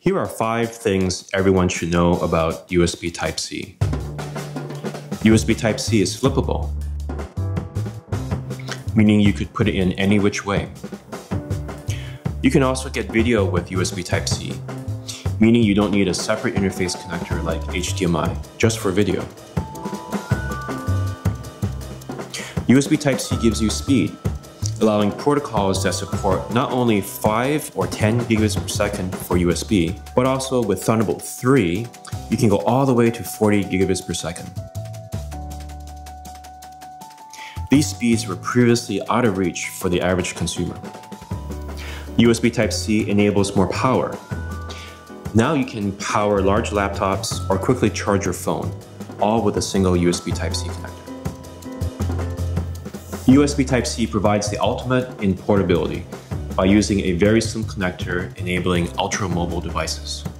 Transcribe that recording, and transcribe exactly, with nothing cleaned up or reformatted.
Here are five things everyone should know about U S B Type-C. U S B Type-C is flippable, meaning you could put it in any which way. You can also get video with U S B Type-C, meaning you don't need a separate interface connector like H D M I, just for video. U S B Type-C gives you speed, allowing protocols that support not only five or ten gigabits per second for U S B, but also with Thunderbolt three, you can go all the way to forty gigabits per second. These speeds were previously out of reach for the average consumer. U S B Type-C enables more power. Now you can power large laptops or quickly charge your phone, all with a single U S B Type-C connector. U S B Type-C provides the ultimate in portability by using a very slim connector enabling ultra-mobile devices.